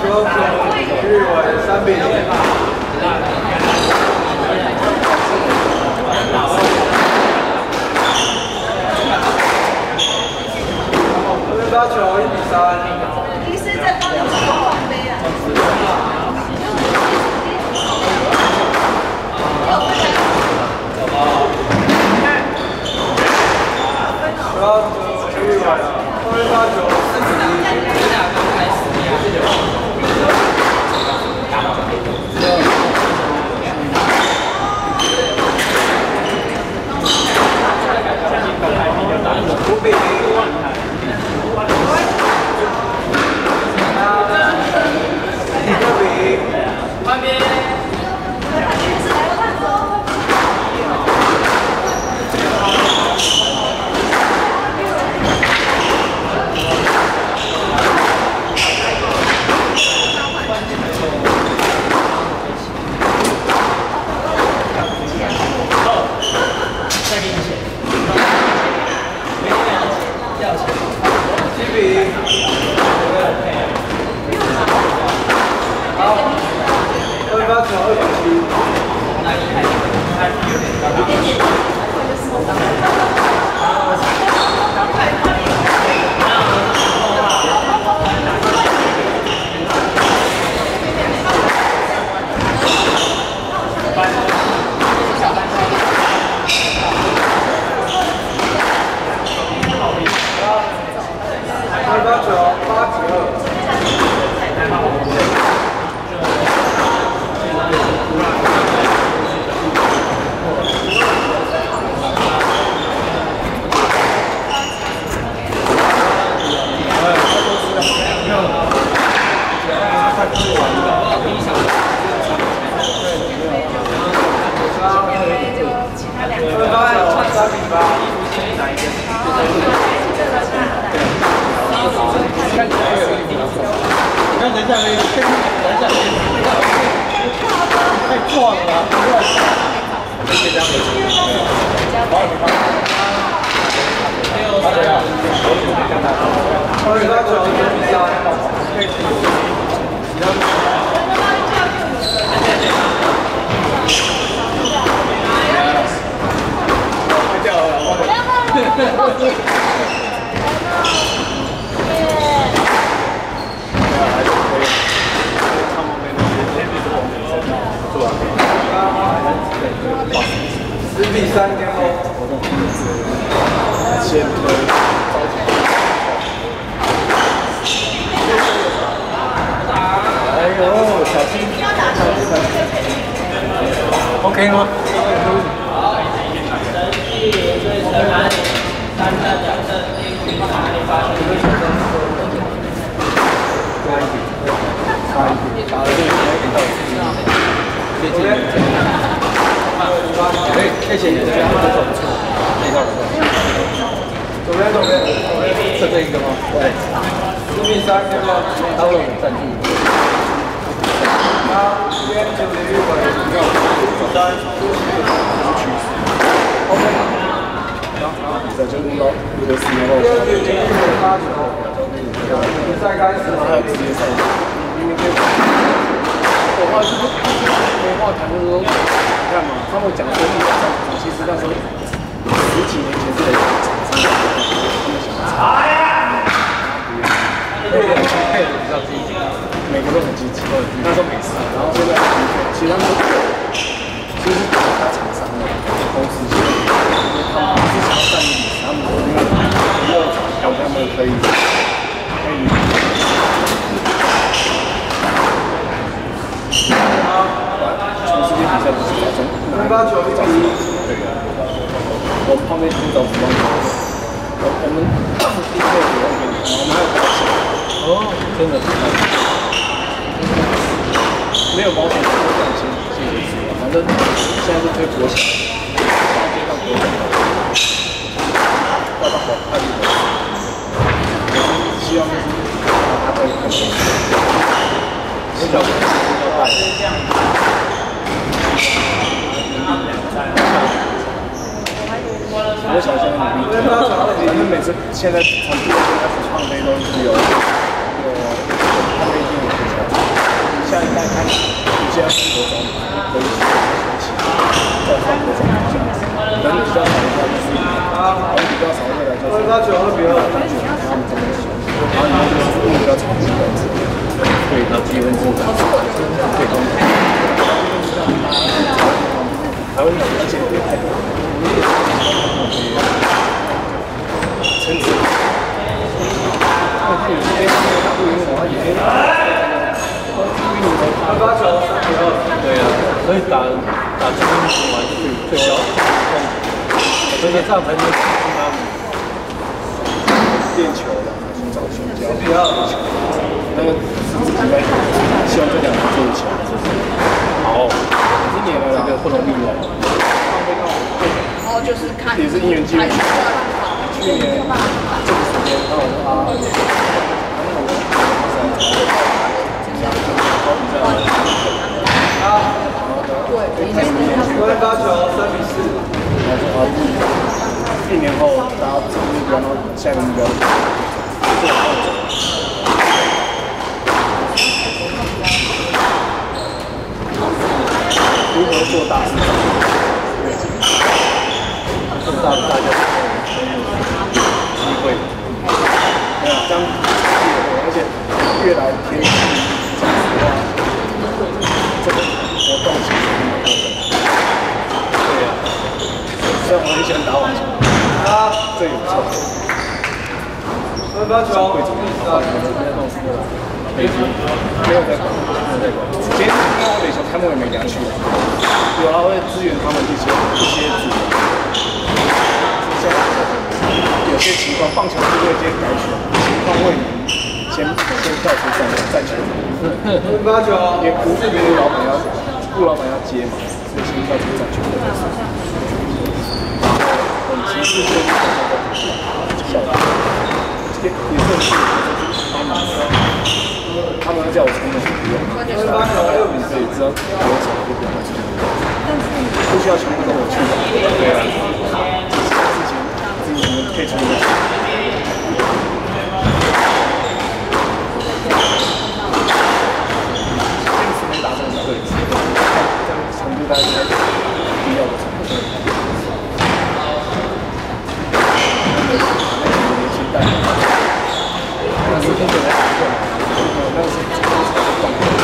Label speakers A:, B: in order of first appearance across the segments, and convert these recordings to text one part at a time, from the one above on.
A: 高雄日为3-0。发球1-3。
B: 医生在帮你收黄杯啊。高雄日为发球4-1。5-0。旁边。发球2-7。发球8-2。太壮了，可以这样10-3点后，先推。哎呦，小心！OK 吗？谢谢你，这边不错，那个不错。左边，是这一个吗？对。10-3点后，到了我们占据。这边就离日本3趋势。OK。然后比赛就弄到5-4后。比赛开始，还有职业赛。我话就是没话谈，就是说，你看嘛，他们讲说日本战场，其实那时候10几年前是在场上，他们想那边配的比较积极，每个都很积极，那时候没事，然后现在其实他们其实打场上的同时性，因为他们不是想战力，他们因为第二场他们可以。从世界比赛不是早中，发球1-1。我旁边辅导服装，我们第一个服装给你，我们还有保险。哦，真的是没有保险，我感谢你，反正现在是推国险，然后接到国险，要到广泰的，希望就是他会很辛苦。我脚是这样。我小心努力，反正每次现在场地的开始创杯都是有，他们一定有比赛。 在看有些国中可以学习，在放国中好像人比较少的话就是人比较少的来就是大学他们这么喜欢，然后你们就是物比较长期的，对，他积分制的，对，还会而且对太多，层次。
A: 18球3-2。
C: 对啊，所以打这边行完就是最小的而且这样才能刺激他们
B: 练球的，找球教。那个自己在希望这两年做起来。好，今年的这个不容易了。
D: 然后就是看
B: 也是因缘际会。去年这个时间，然后他。
A: 18球3-4。
B: 1年后，大家这个目标，然后下一个目标。如何做大事？
C: 做大家都有机会。
B: 这样，而且越来贴近讲实话，这个活动其实很有过程。对呀，虽然我很喜欢打网球，这也不错。
A: 18球
B: 会怎么样？没有在管，今天因为我垒球开幕也没给他去，有他会支援他们一些组。有些情况，棒球是会先改选，情况未明，先跳出站球。
A: 18球。
B: 也不是别的顾老板要接嘛，所以先跳出站球。很其次就是小的，也算是帮忙。他们要叫我出门不用，18球6比4，只要有手就不用出门，不需要全部跟我去。对啊，事情自己可以处理。打这个对，这样程度大概是必要的程度。年轻代，但是真的来打过，但是这个才是状况，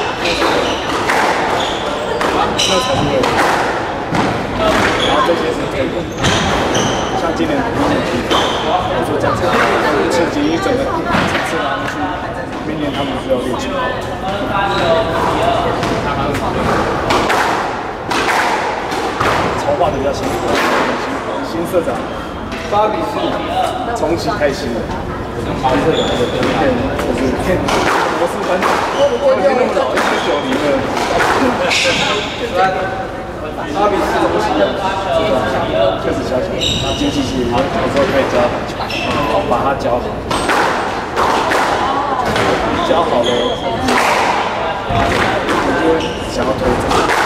B: 那才是为了。然后这些是推广，像今年我说这样子，刺激一整个层次拉上去，明年他们是要练球。筹划的比较辛苦，新社长
A: 8比4，
B: 重启开心了。新社长的第一天就是看博士班，我已经那么老，1990了。
A: 8比4，
B: 确实小小，经济系有时候可以教他球，把他教好，教好了，我就会想要推展。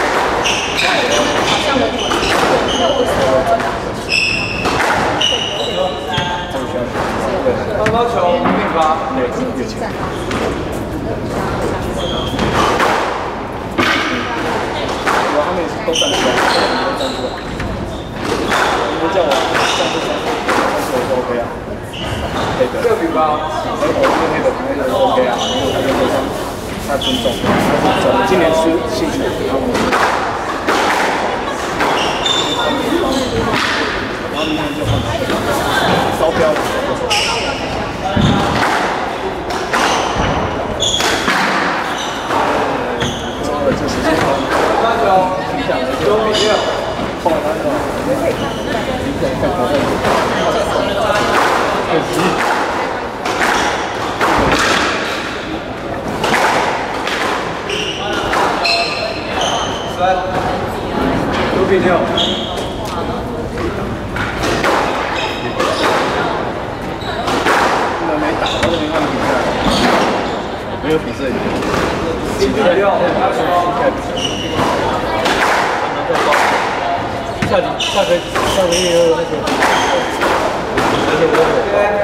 A: 18球6比8，
B: 对，越强。他们也是都站出来，都站出来。你们叫我站不站？站出来就 OK 啊。可以的。
A: 6比8，
B: 黑的 OK 啊，因为他跟对方他尊重，他今年是兴趣，然后明年就换招标。就是
A: 18球9比6，
B: 后来他就
A: 9比6。
B: 没打，都没看比赛，没有比赛。
A: 7比6，
C: 下个月那个。